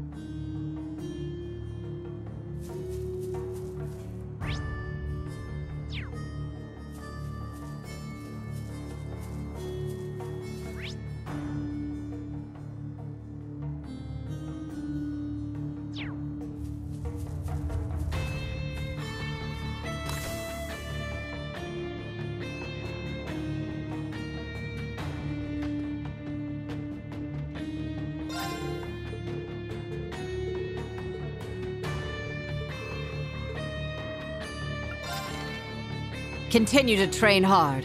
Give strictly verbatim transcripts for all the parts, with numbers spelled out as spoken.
Continue to train hard.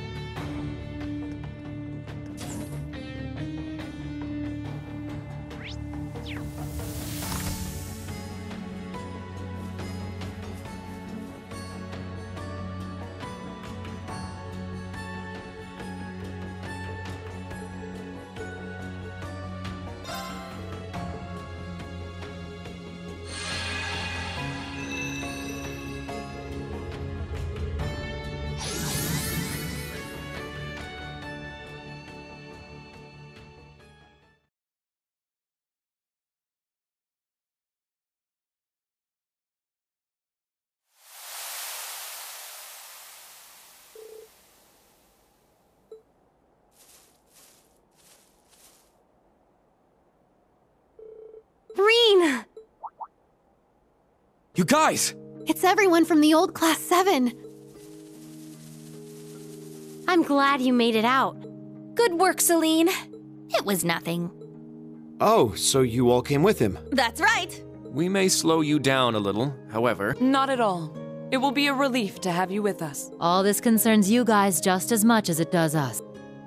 Rean! You guys! It's everyone from the old Class seven. I'm glad you made it out. Good work, Celine. It was nothing. Oh, so you all came with him? That's right. We may slow you down a little, however. Not at all. It will be a relief to have you with us. All this concerns you guys just as much as it does us.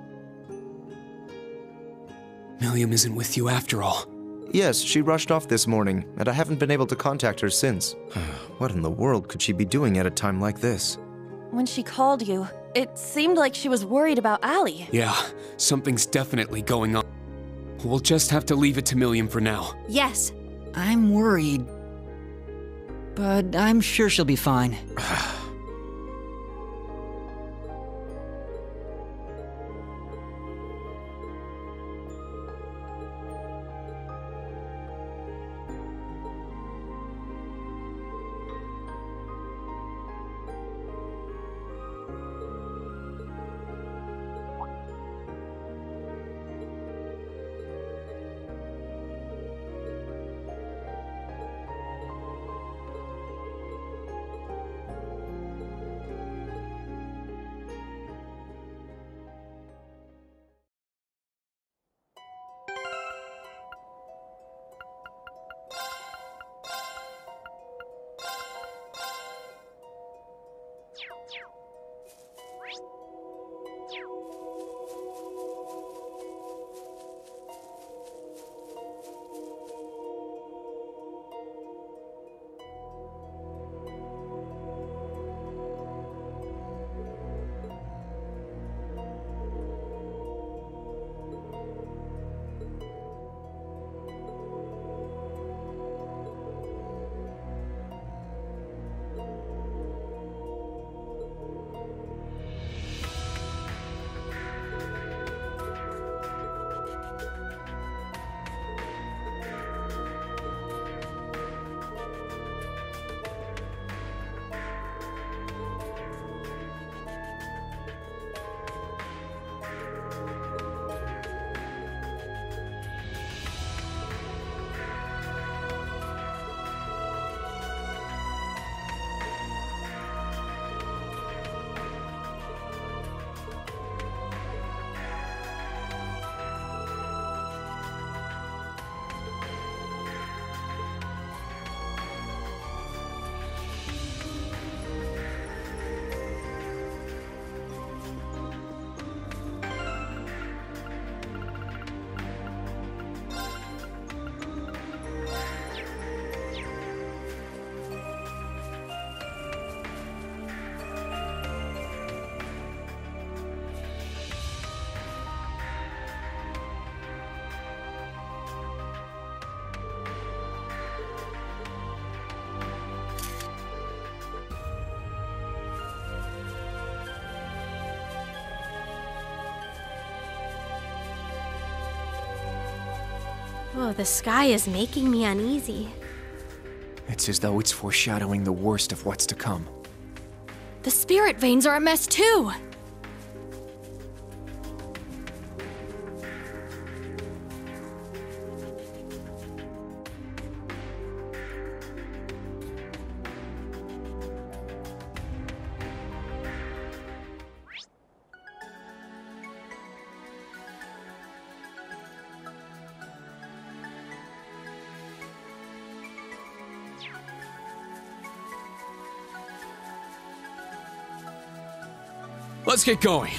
Millium isn't with you after all. Yes, she rushed off this morning, and I haven't been able to contact her since. What in the world could she be doing at a time like this? When she called you, it seemed like she was worried about Allie. Yeah, something's definitely going on. We'll just have to leave it to Millium for now. Yes. I'm worried. But I'm sure she'll be fine. Oh, the sky is making me uneasy. It's as though it's foreshadowing the worst of what's to come. The spirit veins are a mess too! Let's get going.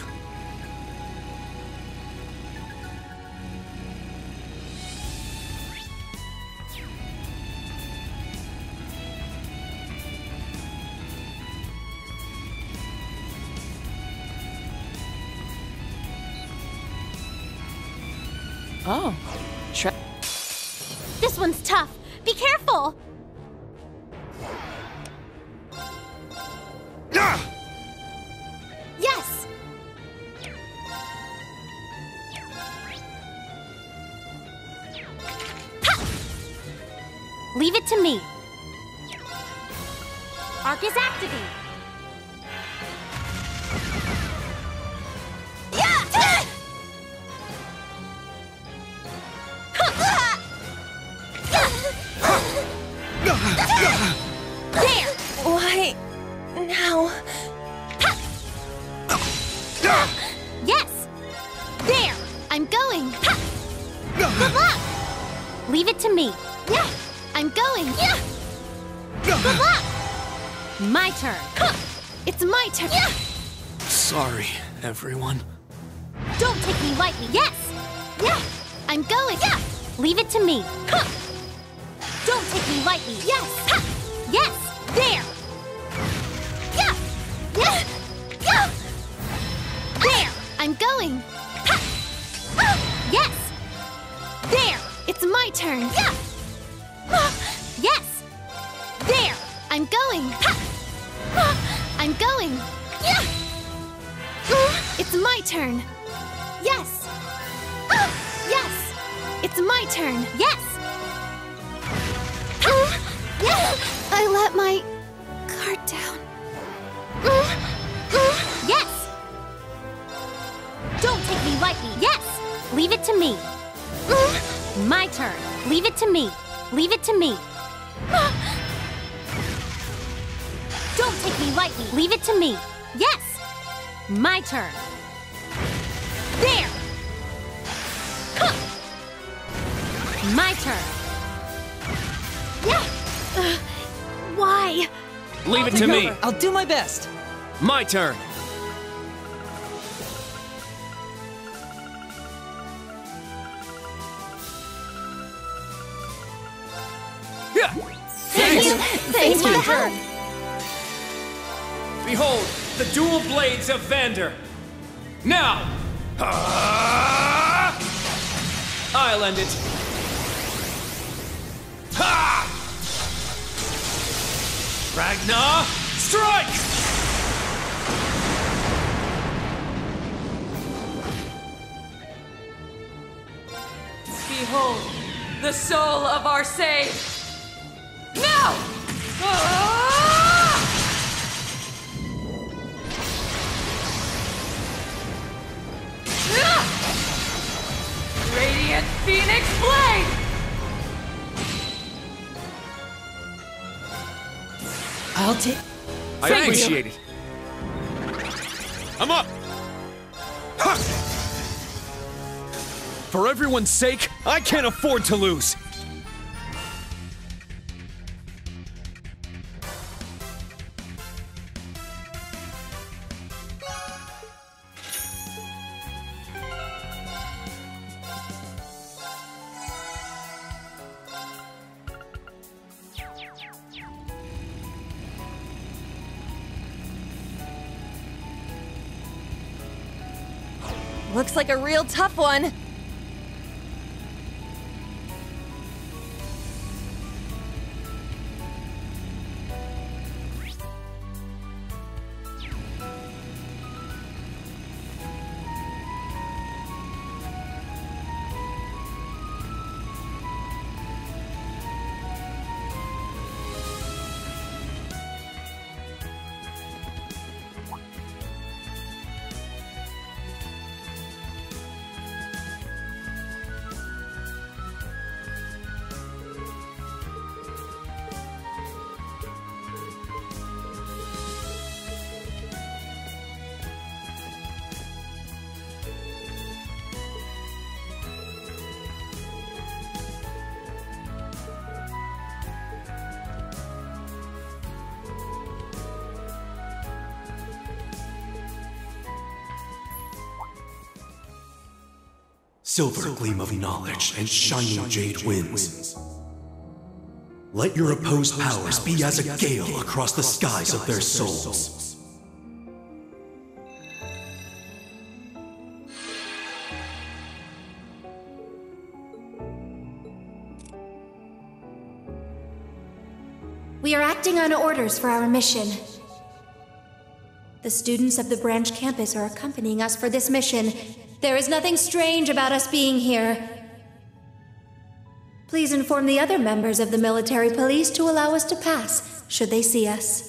Oh. Tra- This one's tough. Be careful! Yes! Ha! Leave it to me. Arc is activated. Yeah! There! Why now? Yes! There! I'm going! Ha! Good luck! Leave it to me. Yeah! I'm going! Yeah! Good luck! My turn. Ha! It's my turn. Yeah! Sorry, everyone. Don't take me lightly. Yes! Yeah! I'm going! Yeah! Leave it to me. Ha! Don't take me lightly. Yes! Ha! Yes! There! Yeah! Yeah! Yeah! There! I'm going! Ha! Ah! Yes! There! It's my turn! Yeah! Ah! Yes! There! I'm going! Ha! Ah! I'm going! Yeah! Ah! It's my turn! Yes! Ah! Yes! It's my turn! Yes! Ah! Yeah! I let my guard down. Ah! Ah! Yes! Don't take me lightly. Yes! Leave it to me. Mm. My turn. Leave it to me. Leave it to me. Ah. Don't take me lightly. Leave it to me. Yes! My turn. There! Huh. My turn. Yeah! Uh, why? Leave it to me. I'll do my best. My turn. Yeah. Thank you. Thanks for the help. Behold, the dual blades of Vander. Now! Ah! I'll end it. Ha! Ragnar, strike! Behold, the soul of our sage. Now! Ah! Ah! Radiant Phoenix Blade! I'll take. I Thank appreciate it. I'm up! Ha! For everyone's sake, I can't afford to lose! Looks like a real tough one. Silver gleam of knowledge and shining jade winds. Let your opposed powers be as a gale across the skies of their souls. We are acting on orders for our mission. The students of the branch campus are accompanying us for this mission. There is nothing strange about us being here. Please inform the other members of the military police to allow us to pass, should they see us.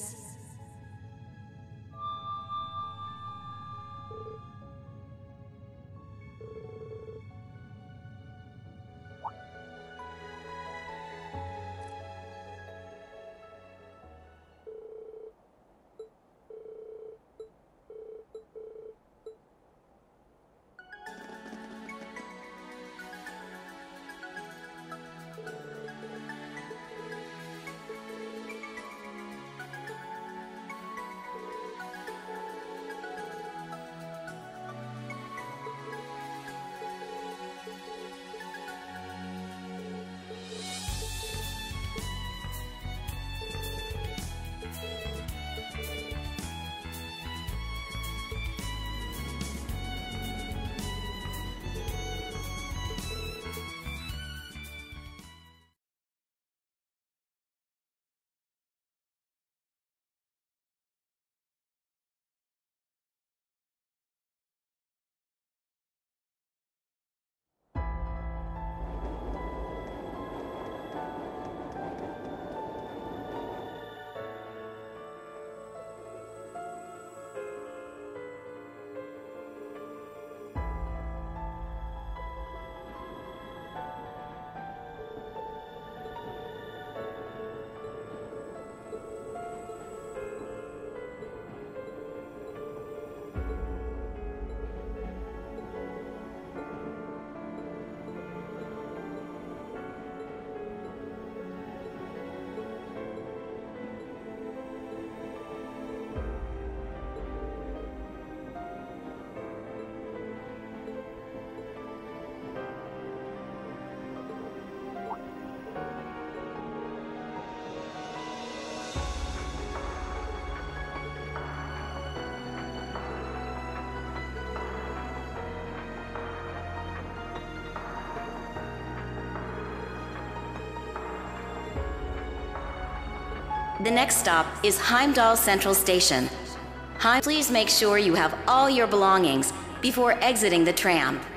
The next stop is Heimdall Central Station. Heim, please make sure you have all your belongings before exiting the tram.